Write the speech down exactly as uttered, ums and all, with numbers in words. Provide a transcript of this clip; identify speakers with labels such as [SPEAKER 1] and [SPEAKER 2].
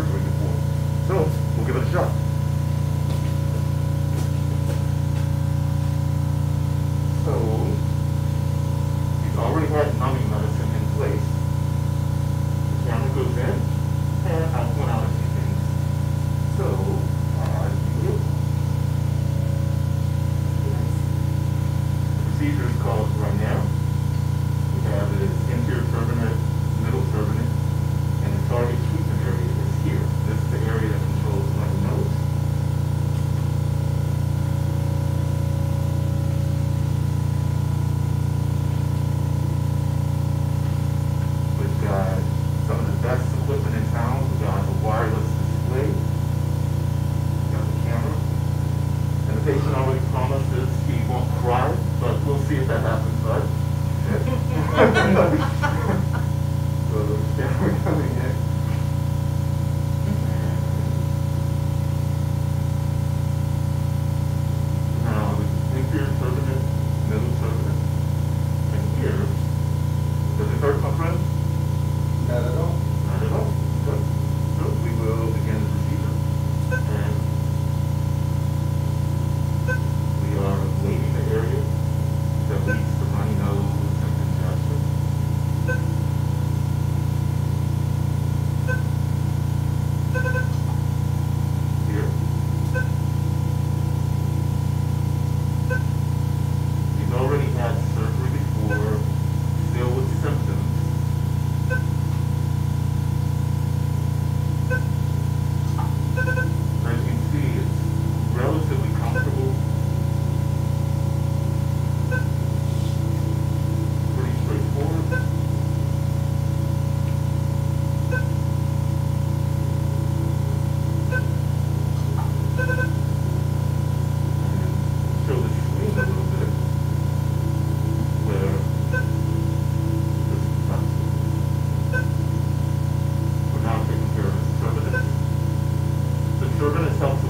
[SPEAKER 1] surgery before. So we'll give it a shot. So he's already had numbing medicine in place. The camera goes in, and I'll point out a few things. So, uh, you the procedure is called Rhinaer. We have this anterior turbinate, middle turbinate, and the target treatment area is here. This is the area that controls my nose. We've got some of the best equipment in town. We've got a wireless display. We've got the camera. And the patient already promises he won't cry, but we'll see if that happens, bud. So the camera coming in. Now the inferior turbinate, middle turbinate, and here. Does it hurt, my friend?
[SPEAKER 2] Not at all.
[SPEAKER 1] Not at all. Good. So we will begin the procedure. And we are ablating the area that leads to runny nose and congestion. Here. He's already had surgery before, still with symptoms. As you can see, it's relatively comfortable. Pretty straightforward. And show the screen a little bit where this is possible. We're now taking care of this turbinate. The turbinate helps